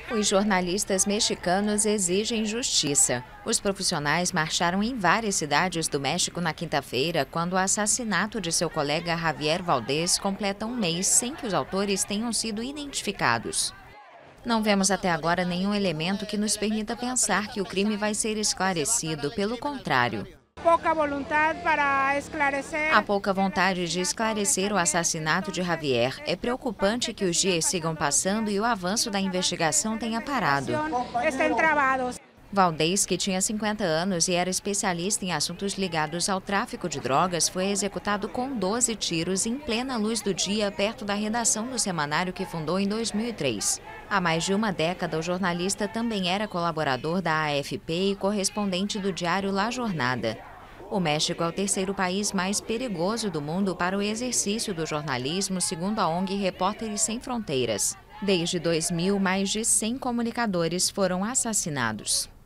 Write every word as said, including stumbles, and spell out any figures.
Os jornalistas mexicanos exigem justiça. Os profissionais marcharam em várias cidades do México na quinta-feira, quando o assassinato de seu colega Javier Valdez completa um mês sem que os autores tenham sido identificados. Não vemos até agora nenhum elemento que nos permita pensar que o crime vai ser esclarecido, pelo contrário. Pouca vontade para esclarecer. Há pouca vontade de esclarecer o assassinato de Javier. É preocupante que os dias sigam passando e o avanço da investigação tenha parado. Estão travados. Valdez, que tinha cinquenta anos e era especialista em assuntos ligados ao tráfico de drogas, foi executado com doze tiros em plena luz do dia perto da redação do semanário que fundou em dois mil e três. Há mais de uma década, o jornalista também era colaborador da A F P e correspondente do diário La Jornada. O México é o terceiro país mais perigoso do mundo para o exercício do jornalismo, segundo a O N G Repórteres Sem Fronteiras. Desde dois mil, mais de cem comunicadores foram assassinados.